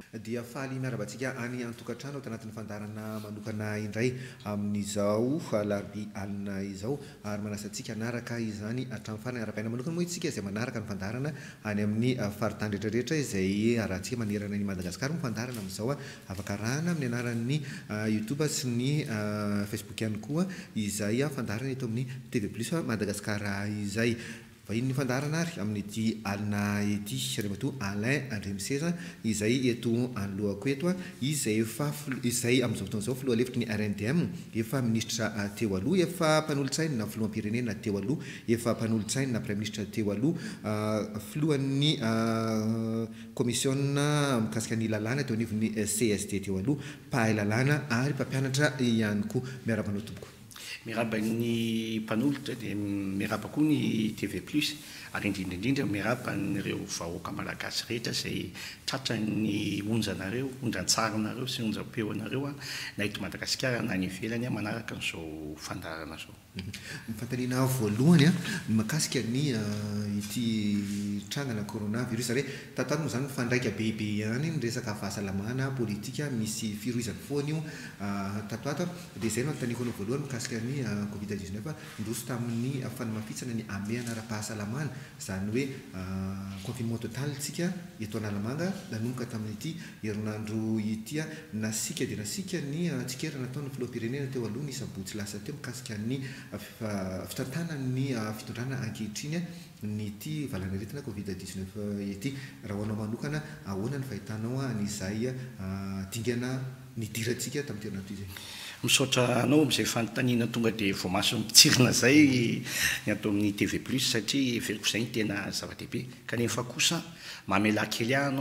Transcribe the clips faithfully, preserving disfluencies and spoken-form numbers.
dia faly miarabantsika any antokantrano ao tanatin'ny fandarana manokana indray amin'izao larbi alina izao ary manasantsika anaraka izany hatramin'ny farany ara-paina manokana moa itsika izay manaraka ny fandarana any amin'ny faritany rehetrarehetra izay arahantsika manerana ny Madagasikara ny fandarana amin'izao afaka arahana amin'ny anaran'ny YouTube sy ny Facebook ihany koa izay fandarana eto amin'ny T V plus Madagasikara izay vahiny fandarana ary amin'ity alina ity Ramatoa Alain Andremiseza izay eto anoloako eto izay efa izay amin'izao fotoana izao filoha lefitry ny R N D M efa ministra teo aloha efa mpanolontsaina na filoham-pirenena teo aloha efa mpanolontsaina na prime ministre teo aloha filohan'ny komisiona mikasika ny lalàna teo anivon'ny C S D teo aloha mpahay lalàna ary mpampianatra ihany koa miara-manao tompoko. Miraba ny mpanolotra dia miraba koa ny T V plus ary indrindraindrindra miraba nireo vahoaka malagasy rehetra izay tratra ny onjanareo onjan-tsaranareo sy onjam-peonareo na eto Madagasikara na ny ivelany manaraka n'izao fandarana izao. Ny fantaniana voalohany a makasika ny ity trangana coronavirus ary tatoato moa zany fandraika bebe ihany ny resaka fahasalamana politika misy firoizany foana io tatoato dia izay no anontaniako anao voalohany mikasika ny covid dix-neuf ndroso tamin'ny fanamafisana ny ameana ara-pahasalamana zany hoe confinement total tsika eto Analamanga nanomboka tamin'ity herinandro ity nasika dia nasika ny tsikera nataon'ny filoham-pirenena teo aloha ny sabotsy lasa teo mikasika ny fitantanan'ny fitondrana ankehitriny nyity valanaretina covid dix-neuf ity raha hoanao manokana ahoana ny fahitanao an'izay dingana nidirantsika tamin'ny terinandro izay. Misaotra anao amin'izay fanontaniana tonga dia vao maso mipitsirina zay ny atao amin'ny T V plus satria veriko izay ny tena zava-dehibe kanefa kosa mamela kely anao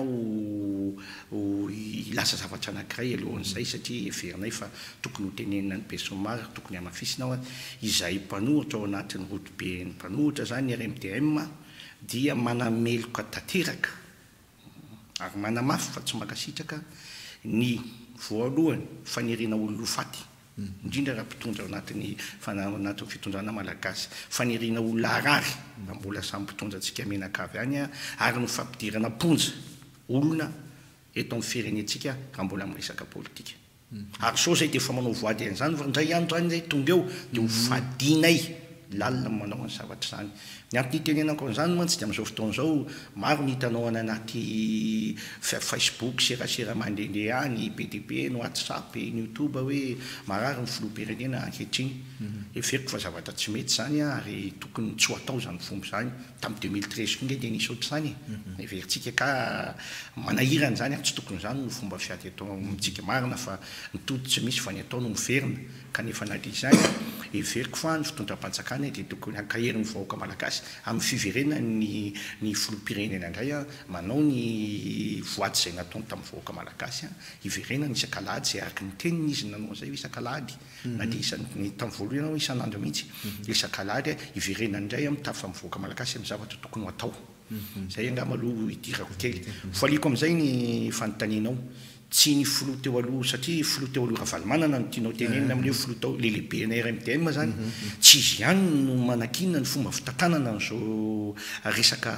ilasa zavatra anankiray alohan'izay satria everinay fa tokony ho tenenina ny besomary tokony hamafisinao izay mpanohitra ao anatin'ny rotobe ny mpanohitra zany R M D M dia manameloka tanteraka ary manamafy fa tsy makasitraka ny voalohany fanirina olona faty indrindra raha mpitondra ao anatin'ny anatin'ny fitondrana malagasy fanirina olona arary mba mbola samy mpitondra antsika menakavy any ary no fampidirana ponja olona eto amin'ny firenentsika raha mbola amin'ny resaka politika ary so zay dia efa manao voady an'izany fa indray andro any zay tonga eo dia ho fadinay lalina manao any zavatra zany ny antony tenenako an'izany mantsy dia amin'izao fotoana izao maro ny hitanao any anaty Facebook serasera mandehandeha any B D P no WhatsApp ny YouTube hoe marary ny filoham-pirenena ankehitriny everiko fa zavatra tsy mety zany ary tokony tsy ho atao zany fomba zany tamin'ny deux mille treize koa dia nisy ohatr'izany everitsika ka manahirana zany tsy tokony zany no fomba fiady atao amintsika marina fa mitody tsy misy fa ny atao no miverina kanefa nady izany everiko fa ny fitondram-panjakana dia tokony hankaherin'ny vahoaka malagasy amin'ny fiverenana ny ny filoham-pirenena indray manao ny voady izay nataony tamin'ny vahoaka malagasy iverenana isan-kalady izay araka ny teniny izy nanao an'izay isan-kalady na dia isan'ny tamin'ny voalohany isan'andro mihitsy isan-kalady iverenana indray mitafy amin'ny vahoaka malagasy amin'ny zavatra tokony ho atao zay angamba aloha idirako kely faliako amin'izay ny fanontanianao tsy ny filoha teo aloha satria filoha teo aloha Ravalomanana no tianao tenenina amin'ilay filoha teo lehibe ny R M D M zany tsy izy ihany no manakinina ny fomba fitantanana n'izao resaka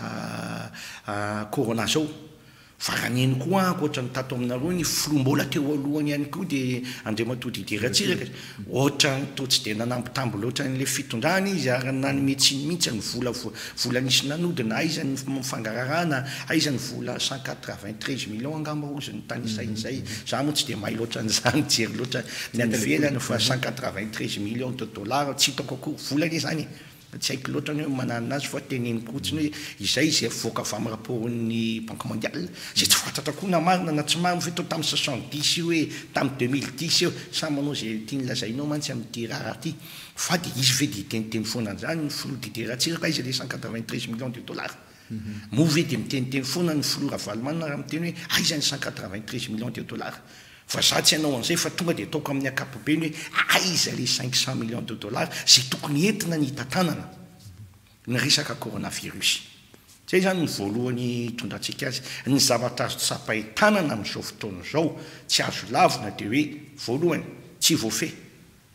corona zao fa raha ny eny koa ankoatra ny tato aminareo ny filoha mbola teo alohany ihany koa dia Andriamatoa Didier Ratsiraka ohatra to tsy dia nanambitambo loatra n'ilay fitondrana izy ary nanome tsiny mihitsy ny vola vola nisy nanodina aiza ny fangararana aiza ny vola cent quatre-vingt-treize millions angamba ozy ny tany isain'izay za moa tsy dia mahay loatra n'izany jery loatra ny anivelany fa cent quatre-vingt-treize millions de dollars tsy hitako akory volany zany tsy haiko loatra ny hoe manana azy fa teneniko fotsiny hoe izay izay voaka avy amin'ny rapport'ny banque mondiale zay tsy fantatra koa na marina na tsy marina fa tao tamin'ny soixante-dix io hoe tamin'ny deux mille dix io samy manao zay tiany lazainao mantsy amin'ity raha ty fa dia izy ve dia teniteny foana an'izany ny filoha Didier Ratsiraka izy le cent quatre-vingt-treize millions de dollars move dia miteniteny foana ny filoha Ravalomanana raha miteny hoe aiza ny cent quatre-vingt-treize millions de dollars fa za tsy hanao an'izay fa tonga dia ataoko amin'ny ankapobeny hoe aiza le cinq cent millions de dollars zay tokony entina ny hitantanana ny resaka coronavirus zay zany ny voalohany tondratsika azy ny zavatra azo tsapahitanana amin'izao fotoana izao tsy azo lavina dia hoe voalohany tsy voafeh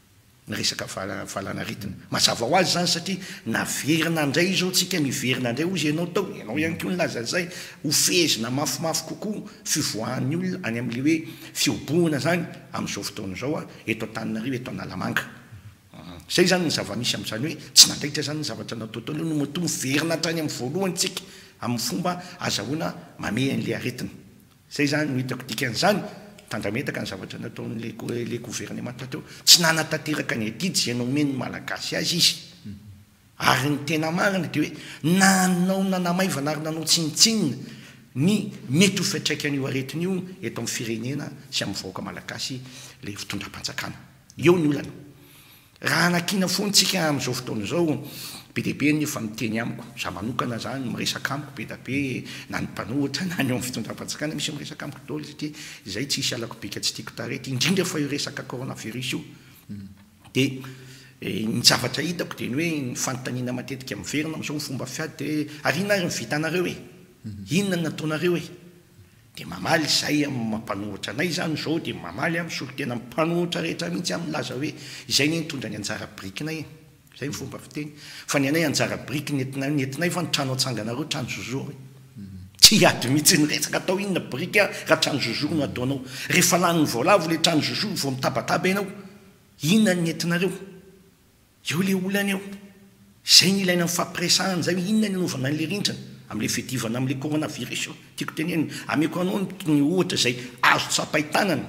ny resaka fahalanaritana mazava ho azy zany satria naverina indray izao tsika miverina indray ozy ianao tao ianao ihany koa nylaza zay ho fezina mafimafy kokoa fivoahan'ny olona any amin'le hoe fioboana zany amin'izao fotoana zao a eto Antananarivo eto Analamanga zay zany ny zava-misy amin'izany hoe tsy nandraikitra zany ny zavatra natao tao no mato miverina hatrany amin'ny voalohany tsika amin'ny fomba azahoana mame an'le aretina zay zany no hitako dikan'izany tandrametaka ny zavatra nataon'le le gouvernement teo tsy nanatateraka ny adidy ianao meny malagasy azy izy ary ny tena marina dia hoe nanao nanamaivana ary nanao tsinitsinina ny mety ho fiatraikanyio aretin'io eto amin'ny firenena sy amin'ny vahoaka malagasy le fitondram-panjakana eo ny olana raha anakina foantsika amin'izao fotoana zao be deabe ny efa miteny amiko za manokana zany miresaka amiko be dabe na ny mpanohitra na ny eo amin'ny fitondram-panjakana misy miresaka amiko daholo satria izay tsy hisy alako bika tsy tiako tarety indrindra fa io resaka coronavirus io dia ny zavatra hitako dia ny hoe ny fanontaniana matetika miverina amin'izao ny fomba fiady dia ariana ary mivita anareo e inona ny nataonareo e dia mamaly zay amin'ny mampanohitra anay zany zao dia mamaly amin'ny solo tena mpanohitra rehetra mihitsy amin'ny laza hoe izay ny nitondra ny anjara brikinay zay ny fomba fiteny fa ny anay anjara briky nentinay fa ny trano atsanganareo trano zozory tsy ady mihitsy ny resaka atao inona briky a raha trano zozory no ataonao rehefa laniny voalavo le trano zozory vao mitabataba ianao inona ny nentinareo eo le olana eo zay ny ilaina mifampiresahana zay inona ny anaovana an'le rindrana amin'le fedivana amin'le coronavirus io tiako teneny ameko anao ny ohatra zay azo tsapaitanana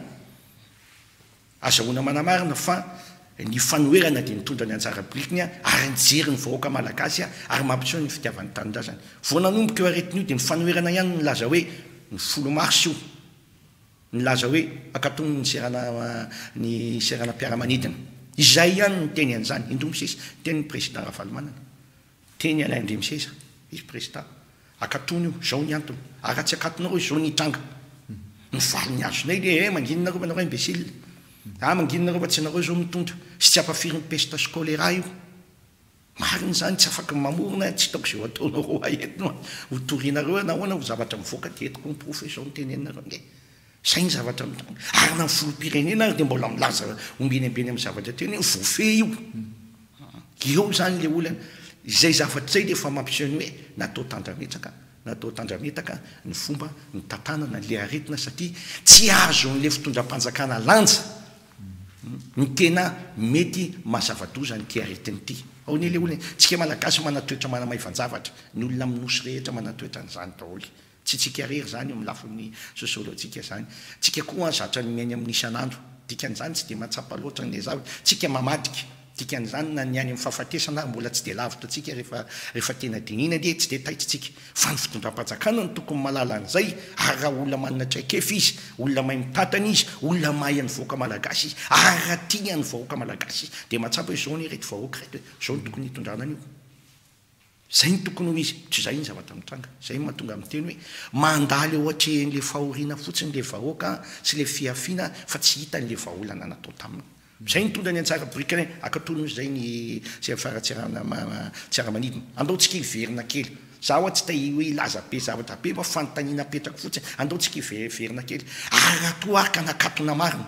azahoana manamarina fa ny fanoerana dia nitondra ny anjara brikiny a ary nijery ny vahoaka malagasy a ary mampiseho ny fitiavan'ny tanindrazana vao nanomboka eo aretin'io dia mifanoerana ihany nylaza hoe ny folo mars io nylaza hoe akatony ny serana ny serana mpiaramanidina izay ihany ny teny an'izany indromisesa teny ny président Ravalomanana teny Alain Ndemisesa izy président akatony io zao ny antony ary raha tsy akatonareo zao ny hitranga ny valo ny azonay le e manginonareo manareo imbécile ah manginonareo fa tsy anareo zao mitondra sy tsy ampafiry ny peste scolaire io mariny zany tsy afaka mamorona tsy hitako zao ataonareo aetino ho torianareo nahoana ho zavatra mivoaka dia etiko ny professeur ny tenenareo nge zay ny zavatra mitondra ary na ny filoham-pirenena ary dia mbola milaza ombeny ambeny amin'ny zavatra teny vofe io eo zany le olana izay zavatra zay dia efa mampiseho ny hoe natao tandrametaka natao tandrametaka ny fomba ny tantanana le aretina satria tsy azo n'le fitondram-panjakana lanja ny tena mety mazava-doza ny ty aretiny ity ao ny le olona tsika malagasy manatoetra manamaivan-javatra ny olona minosy rehetra manatoetra n'izany daholo tsy tsika rery zany eo amin'ny lafin'ny sosiolojika zany tsika koa zatra ny miainy amin'ny isan'andro dikan'izany tsy dia mahatsapa loatra n'le zavatra tsika mamadika dikan'izany na ny any amin'ny fahafatesana mbola tsy dia lavitra tsika rehefa rehefa tena dinina dia tsy dia taitsitsika fa ny fitondram-panjakana no tokony malala an'izay ary raha olona manana traikefa izy olona mahay mitantana izy olona mahay ny vahoaka malagasy izy ary raha tia ny vahoaka malagasy izy dia mahatsapa hoe zao ny rety vahoaka rety zao ny tokony hitondrana an'io zay ny tokony ho izy tsy zay ny zavatra mitranga zay ny mahatonga amin'ny teny hoe mandaly eo atrehan'le fahoriana fotsiny le vahoaka sy le fiafiana fa tsy hita n'le vahaolana natao taminy zay nitondra ny anjara brikany akatony zay ny tsiara-manidina andaotsika hiverina kely za oa tsy ta hoe ilaza be zavatra be fa fanontaniana petraka fotsiny andaotsika hiverina kely ary ato araka nakatona marina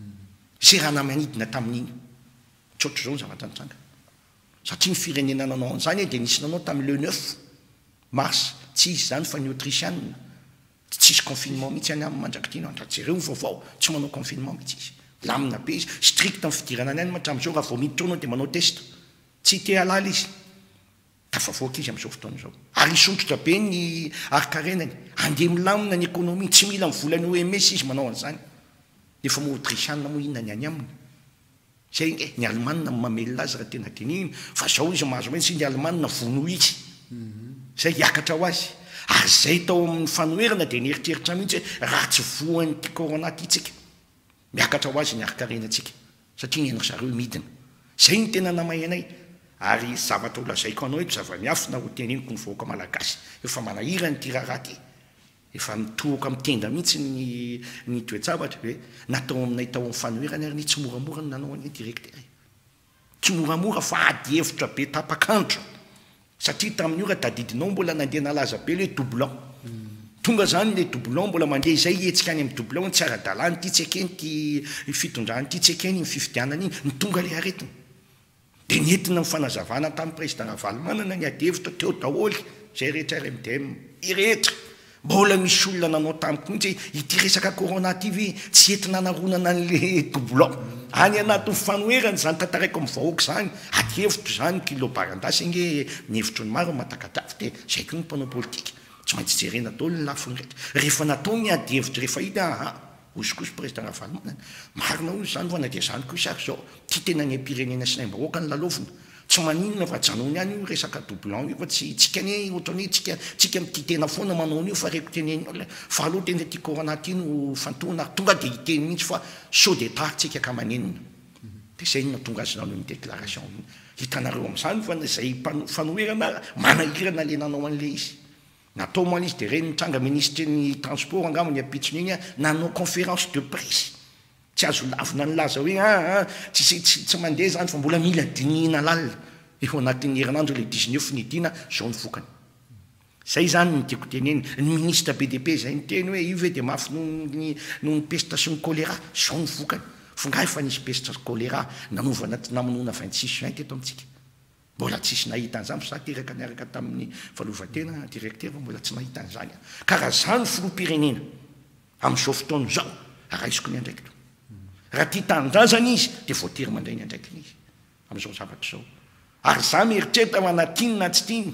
zay raha namanidina tamin'iny tsotra zao ny zavatra nitranga satria ny firenena nanao an'izany dia nisy nanao tamin'ny le neuf mars tsy izy zany fa ny autrichianina tsisy confinement mihitsy any amin'ny mandrakitiana andrajereo ny vaovao tsy manao confinement mihitsy izy lamina be izy strict amin'ny fidirana any any matram'izao raha vao miditra anao dia manao test tsy te halala izy tafavoaka izy amin'izao fotoana izao ary isontrotra be ny arikarenany andeha milamina ny économie tsy mila mivolany O M S izy manao an'izany efa moa autrichianina moa inona ny any aminy zay nge ny Allemanina mamelona azy raha tena teniny fa zao izy mahazo maintsy ny Allemanina vono izy zay hiakatra ho azy ary zay tao amin'ny fanoerana dia nieritreritra mihitsy raha tsy voan'ny ty corona ty tsika miakatra ho azy ny arikarenantsika satria ny endry zareo midina zay ny tena namay anay ary zavatra olazaiko anao eto zava-miafina ho teneniko ny vahoaka malagasy efa manahirany ty raha ty efa mitohaka mitenda mihitsy ny ny toejavatra hoe natao aminay tao amin'ny fanoerana ary ny tsy moramora ny nanao any direktery tsy moramora fa ady hevitra be tapakandro satria tamin'ny ora tadidinao mbola nandeha nalaza be le doublon tonga zany le doublon mbola mandeha izay etsika any amin'ny doublon tsy ara-dalàny ty tsy akeny ty fitondrany ty tsy akeny ny fifidianana iny ny tonga le aretina dia nentina mifanazavana tamin'ny président Ravalomanana ny adevitra teo daholy zay rehetra R M D M irehetra mbola misy olona nanao tamiko mihitsy ity resaka corona ty ve tsy entina naronana an'le doublon any anaty fanoherana zany tantaraiko amin'ny vahoaka zany adevitro zany kilo barandasy inge mihevitro ny maro matakatavy dia zay koa ny mpanao politika tsy maintsy jerena daholo ny lafiny rehetra rehefa natao ny adevitra rehefa hita aha osikoso président Ravalomanana marina olo zany vana dia zany koa sary zao ty tena ny ampirenena sy naim-bahoaka ny lalovina tsy maninona fa janony any io resaka doublon io fa tsy tsika ny ohatrany tsika tsika mity tena foana manao an'io fa reko teneny olona fa aloha tena ty corona ty no fantona tonga dia hiteny mihitsy fa saut d'état tsika ka manenina dia zay no tonga azy nanao ny déclaration iny hitanareo amin'izany fa zay fanoherana manahirana le nanao an'le izy natao moa izy dia reny nitranga ministre ny transport angamo ny apitsony iny nanao conférence de presse tsy azo lavina ny laza hoe a tsy tsy mandeha zany fa mbola mila dinihina lalina eo anatin'ny herinandro le dix-neuf ny dina zao ny fokany zay zany ny tiako teneny ny ministre B D P zay ny teny hoe io ve dia mafy nohony nohony pesta sy ny choléra zao ny fokany fongahy fa nisy pesta sy choléra nanovana namonona vingt-six juin teto amintsika mbola tsisy nahita an'izany fa za teraka niaraka tamin'ny falovatena directeur fa mbola tsy nahita an'izany karaha zany filoham-pirenena amin'izao fotoana zao araisiko ny andraiki to raha tia tanindrazana izy dia voatery mandray ny andraikiny izy amin'izao zavatra zao ary za mieritreritra manatiny na tsy tiany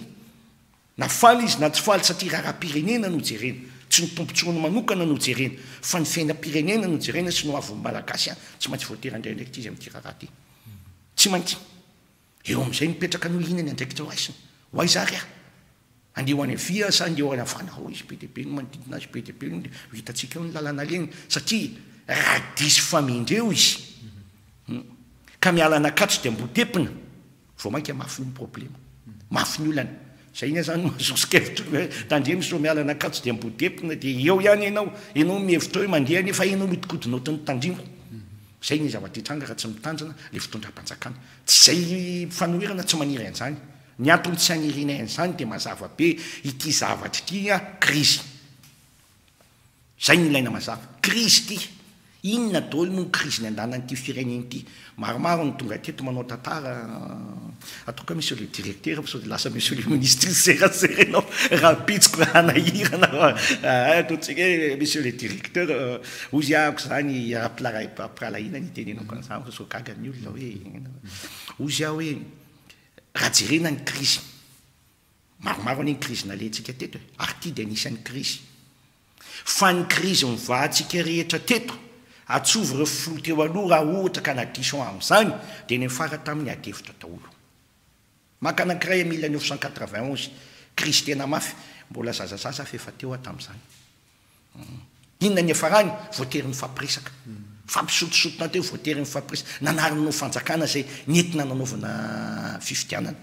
na faly izy na tsy faly satria raharam-pirenena no jerena tsy ny tompontsony manokana no jerena fa ny fiainam-pirenena no jerena sy no avy malagasy a tsy maintsy voatery andray andraikity izy amin'ity raha ty tsy maintsy eo amin'izay mipetraka no ihina ny andraikitra ho aisiny ho aiza ry ah andeho any avia sa andeho any avana ho izy B D P no manodidina azy B D P no hitantsika eo ny lalana leny satria raha disy famindreo izy ka miala anakatso dia mbotepina vao mainka mafy ny problema mafy ny olana zay ina zany mazosikevitra hoe tandremy so miala anakatso dia mbotepina dia eo ihany ianao ianao mihevitra hoe mandeha nefa ianao mitikodinao tany tandrimo zay ny zavatra hitranga raha tsy mitanjana le fitondram-panjakana tsy zay fanoherana tsy maniry an'izany ny antony tsy anirina an'izany dia mazava be ity zavatra ity a krizy zay ny ilaina mazava krizy ty inona daholo no krizy ny andananyity firenena ity maromaro ny tonga teto manao tantara ataoka monsieur le directeur sao dia lasa monsieur le ministre seraserenao raha pitsiko raha nahirana ataontsika hoe monsieur le directeur ozy ahako zany rahampiralahina ny tenenako an'izany fa so gaga ny olona hoe ozy aho hoe raha jerena ny krizy maromaro any ny krizy nalentsika teto ary ty dia anisan'ny krizy fa ny krizy mivahantsika rehetra teto atsovy ireo filo teo aloha raha ohatra ka nadiso amin'izany dia ny fara tamin'ny adevitra daholo maka anankiray mille neuf cent quatre-vingt-onze krizy tena mafy mbola zazazaza fa efa teo a tamin'izany inona ny efarany voatery ny fampiresaka fampisotosotona teo voatery ny fampiresaka nanary no fanjakana zay nentina nanaovana fifidianana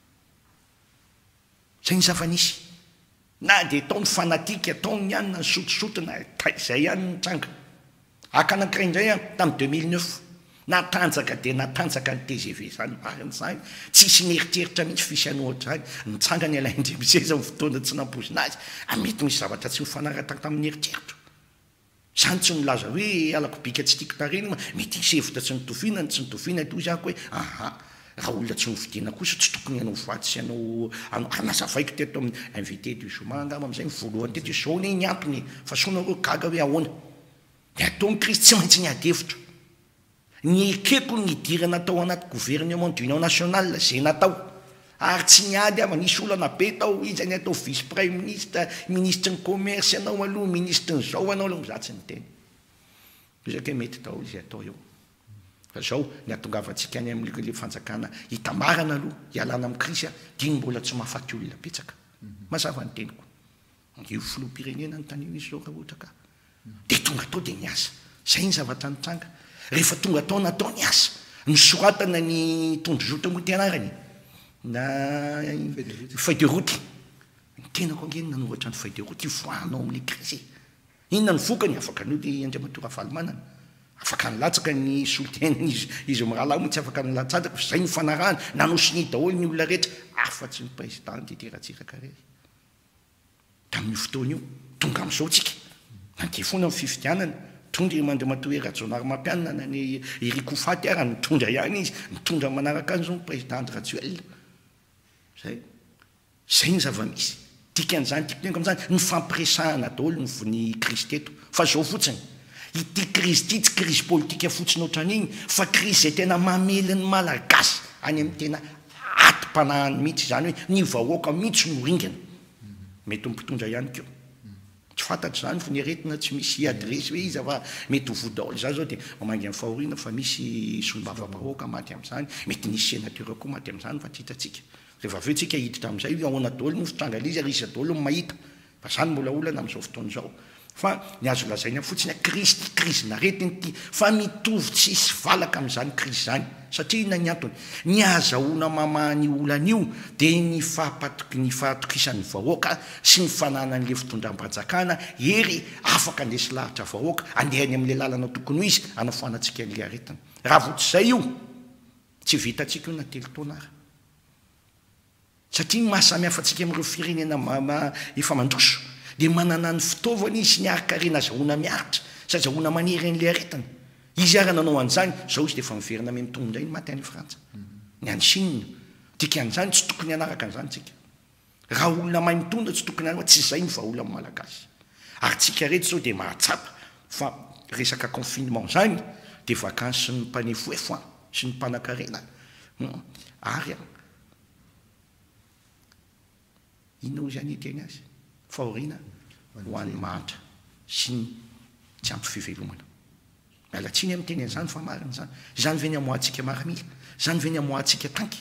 zay ny zava-nisy na dia ataony fanatika ataony ihany na ny sotosotona zay ihany ny tranga aka anankiray indray a tamin'ny deux mille neuf natanjaka dia natanjaka ny T G V zany marin'izany tsisy nieritreritra mihitsy fisy ohatra zany nitsanga ny alaindremiseza ny fotoana tsy nampozina azy amety misy zavatra tsy mifanaraka tamin'ny eritreritro zany tsy milaza hoe alako bika tsy tiako tareny mety isevitra tsy nitovinany tsy nitovina toy zako hoe aha raha olona tsy novidiana kosa tsy tokony ianao vaty sy ianao anazavaiko teto amin'ny invité du jour angamba amin'izay voalohany teto zao ne ny antony fa sonareo gaga hoe ahoana dia atao ny krizy tsy maintsy ny adevitra ny ekeko ny dirana tao anaty gouvernement d'union nationale zay natao ary tsy niady ama nisy olana be tao izy any atao vice prime ministre ministre ny commerce anao aloha ministre ny zao anao aloha za tsy ny teny izake mety tao izy atao eo fa zao ny atongavantsika any amin'le fanjakana hitamarana aloha hialana amin'ny krizy a diny mbola tsy mahafaty olona petsaka mazava ny teniko io filoham-pirenena ny tanio izy zao raha ohatra ka dia tonga tao dia niasa zay ny zavatra nitranga rehefa tonga tao natao ny asa nisoratana ny tondrozotra moa tianarany na feuille de route ny tenako angeny nanohatra ny feuille de route ivoahanao amin'le krizy inona ny vokany afaka nody Andriamatoa Ravalomanana afaka nilatsaka ny solotena izy izy mirahalahy moa tsy afaka nilatsataka fa zay ny fanarahana nanosiny daholo ny olona rehetra afa-tsy ny président ty teratsiraka rery tamin'ny fotoana io tonga amin'izao tsika nandeha foana amin'ny fifidianana tondra mandeha matoera jonary mampianana ny irikofaty ara mitondra ihany izy mitondra manaraka any zao ny président Ratsuel zay zay ny zava-misy dikan'izany tiako am'izany ny fampiresahana daholo ny crise teto fa zao fotsiny ity crise ity tsy crise politika fotsiny ohatran'igny fa crise zay tena mamely ny malagasy any amin'ny tena atim-panahany mihitsy zany hoe ny vahoaka mihitsy no ringana mety mpitondra ihany keo tsy fantatry zany fa ny aretina tsy misy adresy hoe izy fa mety ho vodaolo zany zao dia mamangy amin'ny fahoriana fa misy solombavam-bahoaka maty amin'izany mety nisy sénateur koa maty amin'izany fa titatsika rehefa aveo tsika hiditra amin'izay hoe ahoana daholo no fitranga izy ary isa daholo no mahita fa zany mbola olana amin'izao fotoana izao fa ny azo lazaina fotsiny crise ty crise naretiny ty fa mitovy tsisy valaka amin'izany crise zany satria ina ny antony ny azahoana mamany olan'io dia ny fahapatok- ny fahatokisany vahoaka sy ny fananan'le fitondram-panjakana ery afaka andesy lahatra vahoaka andehany amin'le lalana tokony ho izy anafoanantsika an'le aretina raha votsizay io tsy vitatsika io na telo taona ary satria mahasamihafa atsika amin'ireo firenena efa mandroso dia manana ny fitaovana izy sy ny arikarena azahoana miaritra sy azahoana maniry an'le aretina izy ary nanao an'izany zao izy dia efa miverina ame mitondra iny maty any Frantsa ny any Chine dikan'izany tsy tokony hanaraka an'izany tsika raha olona mahay mitondra tsy tokony hanaraka tsy zay ny vahaola amin'ny malagasy ary tsika rehetra zao dia mahatsapa fa resaka confinement zany dia vakansy sy ny mpanefoefo sy ny mpanan-karena ary inao zany iteny azy fahoriana ho an'ny mahatra sy ny tsy ampy fivelomana mialatsiny amin'ny teny an'izany fa marina zany zany ve ny amoatsika maramila zany ve ny amoatsika tanky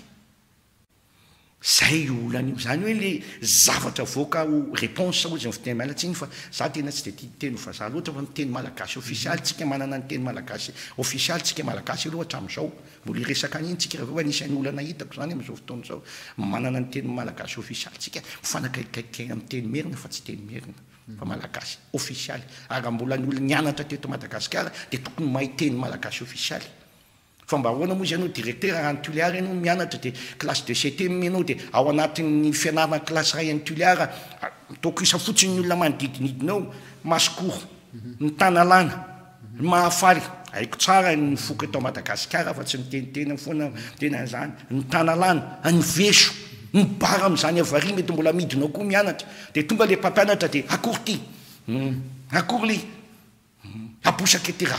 zay olana io zany hoe le zavatra voaka ho réponse ozy ny fiteny mialatsiny fa za tena tsy de tia teny fa za loatra fa miteny malagasy officialy tsika manana ny teny malagasy officialy tsika malagasy aloha hatramin'izao mbola iresaka an'iny tsika raha anisany olana hitako zany amin'izao fotoana izao manana ny teny malagasy officialy tsika mifanakaikaiky amin'ny teny merina fa tsy teny merina fa malagasy officialy ary mbola ny olona nianatra teto Madagasikara dia tokony mahay teny malagasy officialy fa mba ahoana moa izy ianao directeur any Tuléar ianao mianatra dia classe de C T menao dia ao anatin'ny fianarana classe ray any Tuléar toko isa fotsiny ny olona manodidinidinao masikoro ny tanalana ny mahafaly haiko tsara ny foka eto Madagasikara fa tsy mitenitena foana tena zany ny tanalana ny veso ny bara amin'izany avary mety mbola midinao koa mianatra dia tonga le mpampianatra dia akory ty akory ly abosaka etera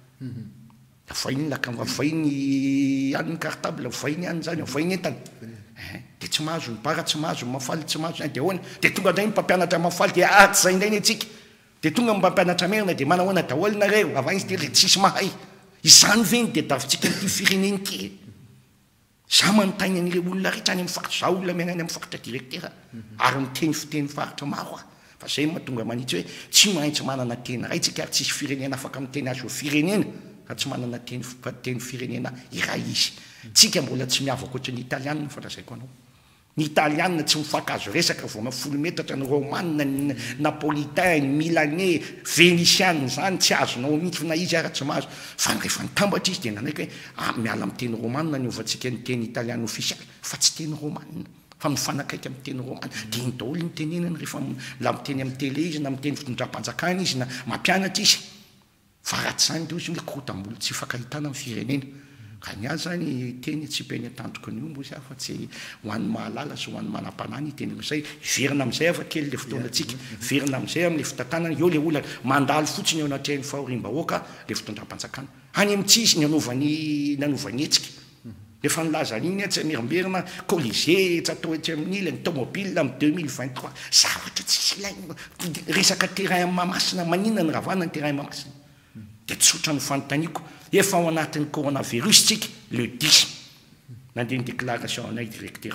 vahiny lakamba vahiny an'ny cartable vahiny any zany vahiny entana dia tsy mahazo ny bara tsy mahazo mafaly tsy mahazo dia ahoana dia tonga ndray ny mpampianatra mafaly dia aty zay indray ny atsika dia tonga mpampianatra merina dia manahoana daholo nareo avaizy dia re tsisy mahay izany ve ny dia davintsika nyty fireneny ty za manontany an'ile olona rehetra any amin'ny faritra za olona miaina any amin'ny faritra directeur ary miteny fiteny faritra maro a fa zay mahatonga manitsy hoe tsy maintsy manana teny ray tsika ary tsisy firenena afaka miteny azy ho firenena ka tsy manana teny teny firenena iray izy tsika mbola tsy miavaka ohatry ny italiana fantazaiko anao ny italiana tsy mifankazo resaka vao mafolo metatra ny romane ny napolitain ny milanais vénitiane zany tsy azonao mihitsy na izy ara tsy mahazo fa rehefa nitambatra izy dia nanaiky hoe ah miala amin'ny teny romane ny ovatsika ny teny italiana officialy fa tsy teny romane fa mifanakaiky amin'ny teny romane dia iny daholo ny tenenany rehefa la miteny amin'ny tele izy na miteny fitondram-panjakana izy na mampianatra izy fa ratsy zany dia izy hoe kotamboly tsy fankahitana amin'ny firenena ka ny azy zany teny tsy peny atandroko an'io mbo izy fa tsy ho an'ny mahalala sy ho an'ny manam-panany teny amin'izay verina amin'izay afa kely le fotoanatsika verina amin'izay amin'le fitantanana eo le olana mandalo fotsiny eo anatrehany fahoriam-bahoaka le fitondram-panjakana any amin'tsy izy ny anovany nanovany hetsika efa nilaza an'iny tsy mirimberina colisée tsy atao etsy amin'ny le ny tomobile amin'ny deux mille vingt trois zavatra tsisy ilaina resaka terrain amin'ny mamasina maninona ny ravana ny terrain mamasina dia tsotra ny fanontaniako efa ao anatin'ny coronavirus tsika le dix nandeha ny déclaration anay directeur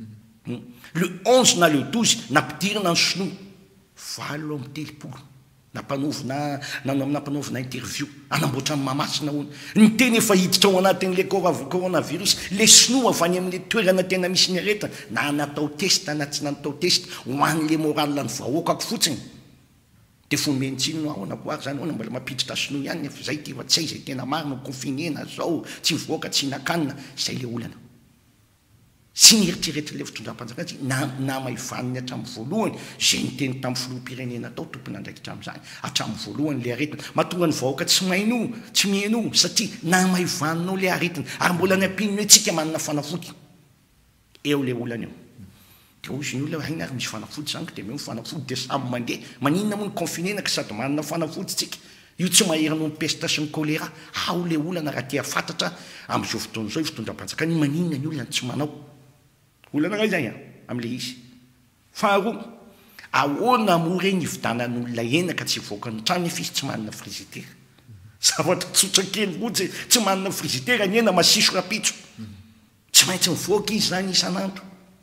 le onze na le douze nampidirina ny sinoa valo amin'ny telopolo nampanovina nampanovina interview anamboatra amin'ny mamasina hoana ny teny efa hiditra ao anatin'le coronavirus le sinoa avy any amin'le toerana tena misy ny aretana na natao test na tsy natao test ho an'le morale ny vahoakako fotsiny dia fomentsiny no ahoanako ary zany hoana mbola mampiditra sinoa ihany fa zay ty fa tsy hay zay tena marina confinena zao tsy mivoaka tsy nakanina zay le olana sy nieritreretra le fitondram-panjakana tsy na namaivaniny hatramin'ny voalohany zay nyteny tamin'ny filoha-pirenena tao tompona andraikitra amin'izany hatramin'ny voalohany le aretina mahatonga ny vahoaka tsy maino tsy mieno satria namaivaninao le aretina ary mbola ny ampininy hoe tsika manana fanafody eo le olana eo dia ozy ny olona haina ary misy fanafody zany dia meo fanafody dia samy mandeha maninona moa ny confinena ka sady manana fanafody tsika io tsy maherinao ny pesta sy ny choléra ao le olana raha tia fantatra amin'izao fotoana izao fitondram-panjakana ny maninona ny olona tsy manao olana ray zay a amin'le izy faharoa ahoana moa reny ividanan'olona ena ka tsy voaka ny trano nefa izy tsy manana frizitera zavatra tsotra kely otsy tsy manana frizitera ny ena masiso rapitso tsy maintsy mivoaka izy zany isan'andro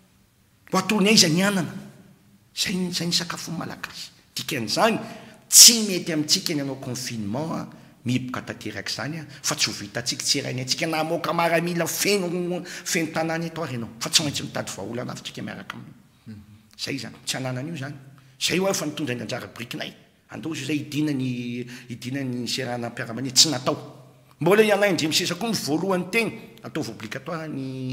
ho atony aiza ny anana zay zay ny sakafony malagasy dikan'izany tsy mety amintsika ny anao confinement miboka tanteraka zany a fa tsy ho vitatsika tsy rainy antsika na moka maramila feno feno tanàny eto ary ianao fa tsy maintsy mitady vahaolana avy-tsika miaraka aminy zay zany tsy ananan'io zany zay ho efa nitondra ny anjara brikinay andao zay idina ny idina ny serana mpiara-mania tsy natao mbola ialaindry misesa koa ny voalohany teny ataova obligatoire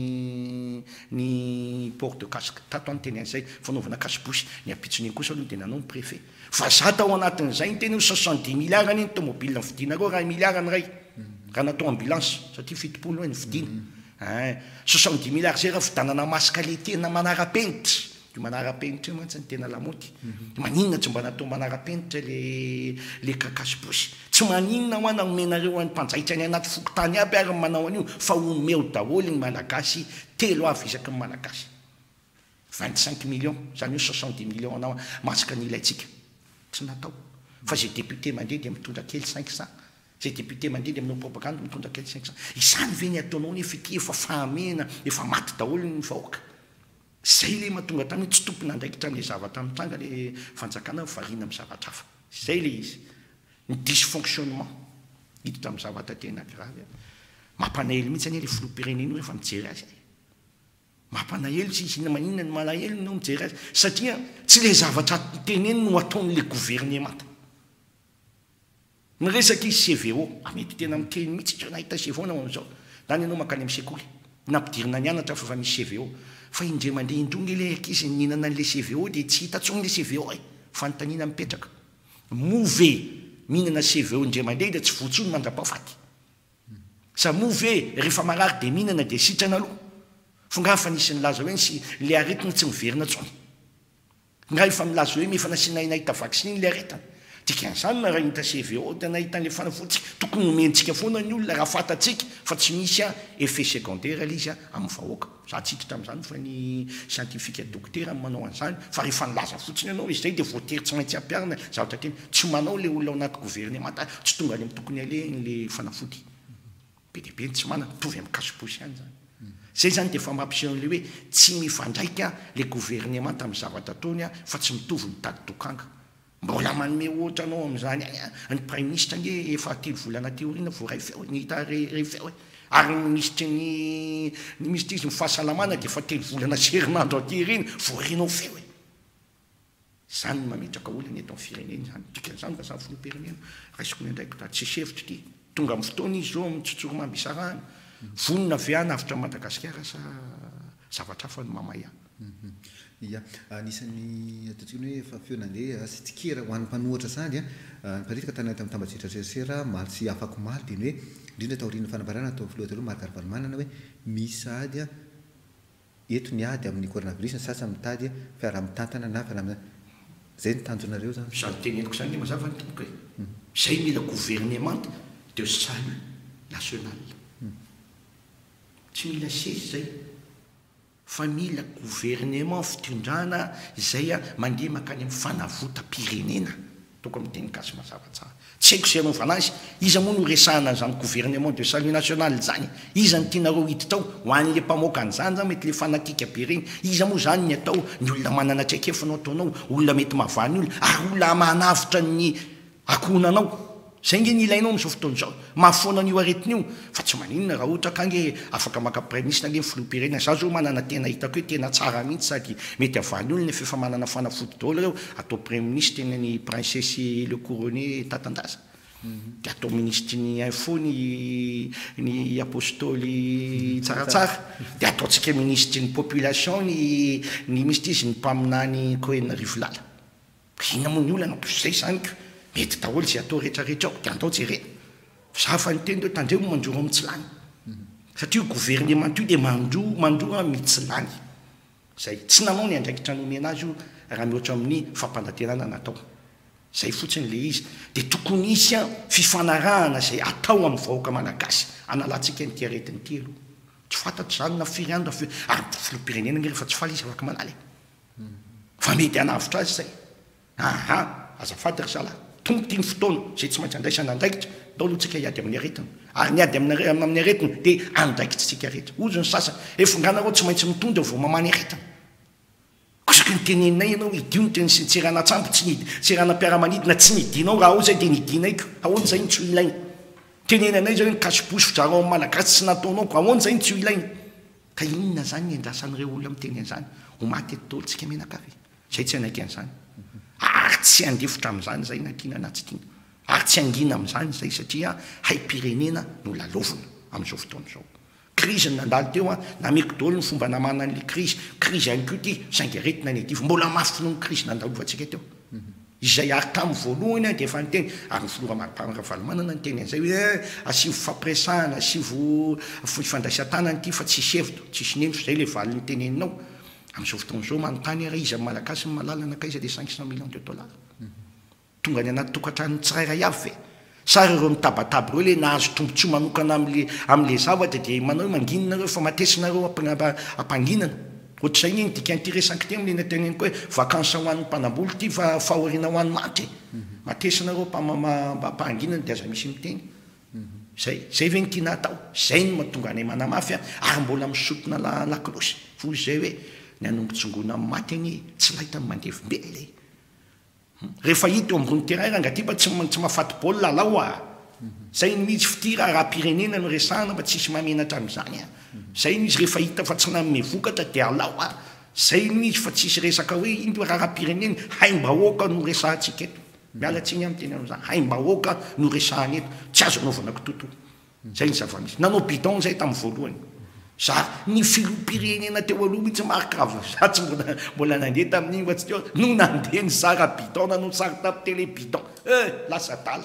ny ny port de casque tato any teny an'izay fanaovana cache-bouche ny apitsony kosa aloha dia nanao ny préfet fa za tao anatin'izay ny teny hoe soixante-dix milliards any ny tomobile ny vidinareo raha milliards ny ray raha natao ambulance satria fitopolo hoe ny vidina soixante-dix milliards zay raha vidanana masika le tena manara-penitra io manara-penitra io mantsy ny tena lamoty maninona tsy mba natao manara-penitra le le cache-bouche tsy maninona ho ana omenareo any mpanjaitra any anaty fokotany aby ary manao an'io fa omeo daholy ny malagasy telo avy isaky ny malagasy vingt-cinq millions zany hoe soixante-dix millions anao masaka ny ilaitsika tsy natao fa zay député mandeha dia mitondra kely cinq cent zay député mandeha dia aminao propagande mitondra kely cinq cent izany ve ny ataonao nefa ity efa fahamena efa maty daholo ny vahoaka zay le mahatonga tany hoe tsy tompona andraikitra amin'le zavatra mitranga le fanjakana variana amin'ny zavatra hafa zay le izy ny dysfonctionnement hiditra amin'ny zavatra tena grave mampanaely mihitsy anie le filoha-pirenena rehefa mijery azy mampanaelo tsy izy maninona ny malahelo no mijery azy satria tsy le zavatra teneny no ataon'le gouvernement miresaka izy C V O mety tena miteny mihitsy izy nahita C V O na amin'izao zany ianao makany amin'ny sekoly nampidirina ny anatra fa fa misy C V O fa indray mandeha indronga le ankizy ninana an'le C V O dia tsy hita tsony le C V O ay fanontaniana mipetraka move mihinana C V O indray mandeha dia tsy votsony mandra-pahafaty sa move rehefa marary dia mihinana dia sitrana aloha fa ngaha fa nisy ny laza hoe sy le aretina tsy miverina tsony ngaha efa milaza hoe mefa nasiana nahita vaccine le aretana dikan'izany na raha hita C V O dia nahita le fanafotsika tokony homentsika foana ny olona raha fatatsika fa tsy misy a effet secondaire le izy a amin'ny vahoaka za tsy hiditra amin'izany fa ny scientifique docteur manao an'izany fa rehefa nilaza fotsiny ianao izy zay dia voatery tsy maintsy ampiarina zavatra teny tsy manao le olona ao anaty gouvernement tsy tonga any amin'ny tokony alehny le fanafody be dia be ny tsy manana mitovy amin'ny cache-bouche ihany zany zay zany dia efa mampiseho an'le hoe tsy mifandraika le gouvernement amin'ny zavatra ataony a fa tsy mitovy mitady dokanga mbola manome ohatra anao amin'izany ny prime ministre nge efa telo volana teoriana vo ray feo ny hita ray feo ary ny ministre ny ny ministre izy ny fahasalamana dia efa telo volana serinandro aterina vo renao feo e zany mametraka olana eto amin'ny firenena zany dikan'izany fa zany filoha-pirenena raisiko ny andraiko da tsy sevitra ity tonga amin'ny fotoana izy zao mitsotsoro mambisarahana vonona veana avitra Madagasikara sa zavatra hafa ny mamaya ia anisan'ny ataontsika hoe efa feo nandeha sy tikera ho an'ny mpanohatra zany a niparitaka tany anaty tambazotra serasera maly sy afako maly dia ny hoe indrindra taorian'ny fanambarana atao filoha taloha Marc Ravalomanana hoe misy ady a eto ny ady amin'ny coronavirus ny sasany mitady fiara-mitantana na fiara zay ny tanjonareo zany zany teneniko zany le mazava ny tomboka e zay mila gouvernement de salut national tsy mila sesy zay fa mila gouvernement fitondrana izay a mandeha makany amin'ny fanavotam-pirenena toko amin'ny teny gasy mazava tsara tsy haiko sy anaovana azy iza moa no resahana zany gouvernement de salut national zany iza ny tianareo hiditra ao ho an'le mpamoaka an'izany zany mety le fanatika be regny iza moa zany ny atao ny olona manana traikefanao ataonao olona mety mahavany olona ary olona manavitra ny akonanao zay nge ny ilainao amin'izao fotoana izao mahafoana an'io aretin'io fa tsy maninona raha ohatra ka nge afaka maka prime ministre le filoha-pirenena za zao manana tena hitako hoe tena tsara mihitsy sady mety avany olona efa efa manana fanafody daholo reo atao premier ministre tena ny princesse le couronné tatandaza dia atao ministry ny info ny ny apôstôly tsaratsara dia ataontsika ministry ny population ny ny misy izy ny mpaminany Cohen Rivolala ina moa ny olana zay zany ko mety daholo zay atao rehetrarehetra ao dia atao jerena za fa ny teny teo tandreo mandroro amin'ny tsy lany satria gouvernement io dia mandro mandroa mitsilany zay tsy nanao ny andraikitra nomena azy io raha mihoatra amin'ny fampandatenana natao zay fotsiny le izy dia tokony isy a fifanarahana zay atao amin'ny vahoaka malagasy analantsika ny tiaretiny ty aloha tsy fantatro zany na firy andro ary filoham-pirenena rehefa tsy faly izy afaka malaly fa mety hanavitra azy zay aha azafady ry zalahy tonga ty ny fotoana zay tsy maintsy andraisana andraikitra daolotsika hiady amin'ny aretina ary niady amin'ny aretina dia andraikitra tsika aretina ozy ny sasa efonganareo tsy maintsy mitondra vao mamany aretina kosaky ny teneninay ianao idio ny teny tsy rana-tsambo tsy tsy rana-piaramanidina tsy nidinao raha ao zay dia nidinaiko ahoany zay ny tsy ho ilaina tenenanay zao ny kasiposy fijarao amin'ny malagasy tsy nataonao ko ahoany zay ny tsy ho ilaina ka inona zany ny andrasan'ireo olona amin'ny tenen'izany ho maty etodolotsika menakavy zay tsy anaikan'izany ary tsy andefotra amin'izany zay na tiana na tsy tiana ary tsy angina amin'izany zay satria haim-pirenena no lalovina amin'izao fotoana izao krizy nandalo teo a nameko daholo ny fomba namana an'le krizy krizy ihany koa ty saingy aretina ny adifo mbola mafy no ny krizy nandalovantsika teo izay ary tamin'ny voalohany a dia efa nyteny ary ny filora maripamara valomanana ny teny an'izay hoe asivo fampiresahana asivo fifandraisan-tanany ty fa tsisy hevito tsisy nendro zay le valo ny teneninao amin'izao fotoana izao manontany ara izy amin'ny malagasy ny malalana kaiza dia cinq cent millions de dollars tonga ny anaty tokantrano tsirairay avy ve sary ireo mitabataba ireo le nahazo tombontsoa manokana am'le am'le zavatra dia manao manginonareo fa matesinareo ampanginana ohatr'izay iny dikan'ity resaky ty am'le nateneniko hoe vakansa ho an'ny mpanamboly ty fa fahoriana ho an'ny maty matesinareo mpanginana dia aza misy miteny zay zay ve ny tiana atao zay no mahatonga anay manamafy a ary mbola misotona lakilosy fo zay hoe ny anombotsongona amin'ny maty any tsy lahita ny mandevimbe le rehefa hita eo ambony terrain rangatypa tsy tsy mahafaty baolina alao a zay no izy fitira raha-pirenena no resahana mba tsisy mamenatra amin'izany a zay no izy rehefa hita fa tsy nanome vokatra dia alao a zay no izy fa tsisy resaka hoe ino raha-pirenena haim-bahoaka no resahantsika eto miala tsiny amin'ny teny amin'izany haim-bahoaka no resahany eto tsy azo anaovanako tontolo zay ny zava-misy nanao bidon zay tamin'ny voalohany za ny filoham-pirenena teo aloha mihitsy marikava za tsy mbola mbola nandeha tamin'iny fa tsy teo no nandeha ny sara bidon nanao sary tamin'ny télé bidon e lasa tala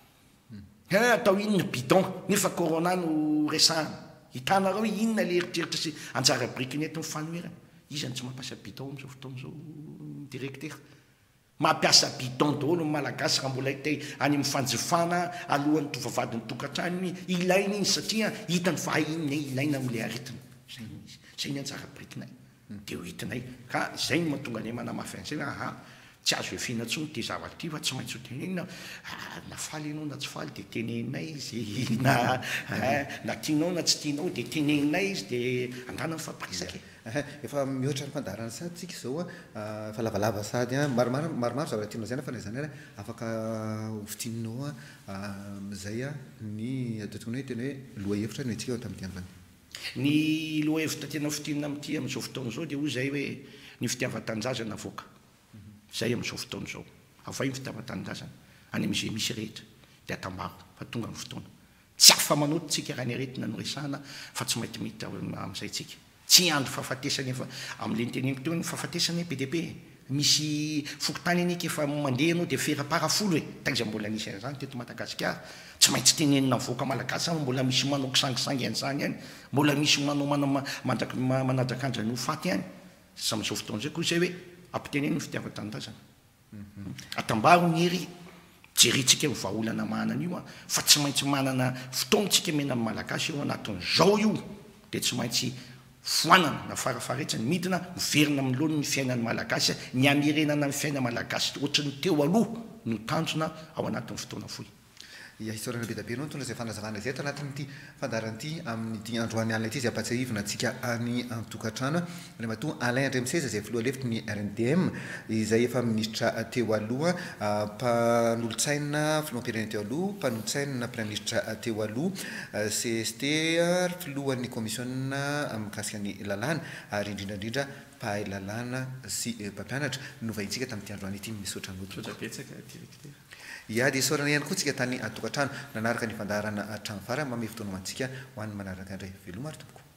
e atao inona bidon nefa corona no resahana hitanareo inona le eritreritra sy anjara brikiny eto ny fanoherana izany tsy mampiasa bidon amin'izao fotoana izao directeur mampiasa bidon daholo ny malagasy raha mbola hita any amin'ny fanjifana alohan'ny tovavadiny tokantranony ilaina iny satria hitany fa inona ilaina amin'le aretina zay zay ny anjara brikinay dia ho hitinay ka zay no mahatonga anay manamafy an'izay hoe aha tsy azo efina ntsony ty zavatra ty fa tsy maintsy ho tenenina na faly ianao na tsy faly dia teneninay izy na na tianao na tsy tianao dia teneninay izy dia angana mifampirizaka efa mihoatra ny fandarana sady tsika zao a fa lavalava sady a maromaro maromaro zavatra tianao zay na fa zany ary afaka hovitinao a zay a ny tokony hoe tena hoe loha hevitra no itsika eo tamin'ity androany ny loha hevitra tena fitinina amin'ity amin'izao fotoana izao dia ho zay hoe ny fitiavan-tanindrazana avoaka zay amin'izao fotoana izao avay ny fitiavan-tanindrazana any amin'izay misy rehetra dia atambaro fa tonga ny fotoana tsy afa-manototsika raha ny aretina no resahana fa tsy mainty mita amin'izay tsika tsy andro fahafatesany efa amin'le nyteneniko teo ny fahafatesany B D P misy fokotany anika efa mandeha anao dia fera-parafolo e taiza mbola nisy an'izany teto Madagasikara tsy maintsy tenenina voaka malagasy any mbola misy manao kisangisangy an'izany any mbola misy manao manao manajakandra ny ho faty any sa amin'izao fotoana zay koa zay hoe ampiteneny ny fitiavan-tanindrazana atambaro ny hery jeritsika ny vahaolana manana io a fa tsy maintsy manana fotoantsika mena amin'ny malagasy eo anatin'izao io dia tsy maintsy foanana na farafaretsany midina miverina amin'ny lono ny fiainan'ny malagasy ny amirenana ny fiaina malagasy ohatra ny teo aloha no tanjona ao anatin'ny fotoana foy hisorana be da be anao nitondra zay fanazavana zay ato anatin'ity fandaran'ity amin'ny androany alina ity zay ampatsahivina antsika any antokantrano re matoa Alain Andremiseza zay filoha lefitra ny R N D M izay efa ministra teo aloha mpanolontsaina filoham-pirenena teo aloha mpanolontsaina premier ministre teo aloha C S T filohan'ny commissionna mikasika ny lalàna ary indrindrandrindra mpahay lalàna sy mpampianatra novahintsika tamin'ity androany ity misaotra notopetsaka direkter ia dia saorana ihany koa tsika tany atokantrano nanaraka ny fandaharana trano vara mamey fotoana ho antsika ho an'ny manaraka indray velomary tompoko